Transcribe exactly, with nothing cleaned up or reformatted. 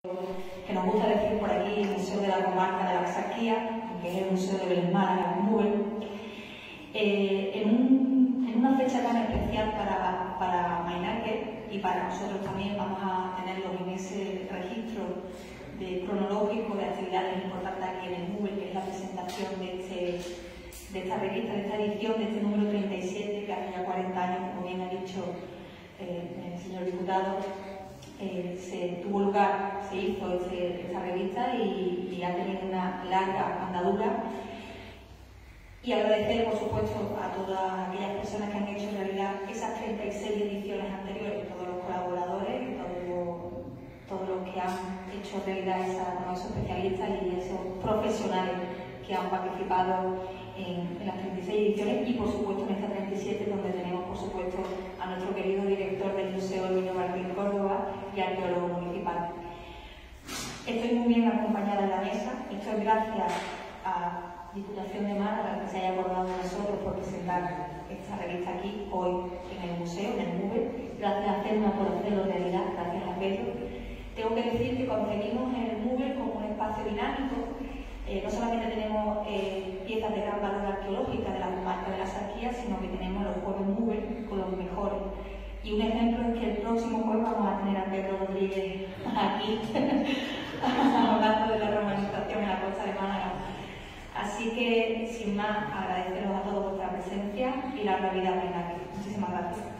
que nos gusta decir por aquí el Museo de la Comarca de la Axarquía, que es el Museo de Belén Málaga, en Mubel, eh, en, un, en una fecha tan especial para, para Mainaque y para nosotros también. Vamos a tenerlo en ese registro de, cronológico de actividades importantes aquí en el Mubel, que es la presentación de, este, de esta revista, de esta edición, de este número treinta y siete, que hace ya cuarenta años, como bien ha dicho eh, el señor diputado. Eh, se tuvo lugar, se hizo este, esta revista y, y ha tenido una larga andadura. Y agradecer, por supuesto, a todas aquellas personas que han hecho realidad esas treinta y seis ediciones anteriores, todos los colaboradores, todos todo los que han hecho realidad esa, bueno, esos especialistas y esos profesionales que han participado en, en las treinta y seis ediciones y, por supuesto, en esta treinta y siete, donde tenemos, por supuesto, a nuestro querido director del Museo Luis Martín Córdoba y arqueólogo municipal. Estoy muy bien acompañada en la mesa. Esto es gracias a Diputación de Málaga, que se haya acordado de nosotros por presentar esta revista aquí, hoy, en el museo, en el Mubel. Gracias a Celma por hacerlo realidad, gracias a Pedro. Tengo que decir que concebimos el Mubel como un espacio dinámico. Eh, no solamente tenemos eh, piezas de gran valor arqueológica de la comarca de la Axarquía, sino que tenemos los jueves Mubel con los mejores. Y un ejemplo es que el próximo jueves vamos a tener a Pedro Rodríguez aquí, hablando de la romanización en la costa de Málaga. Así que, sin más, agradeceros a todos vuestra presencia y la realidad en aquí. Muchísimas gracias.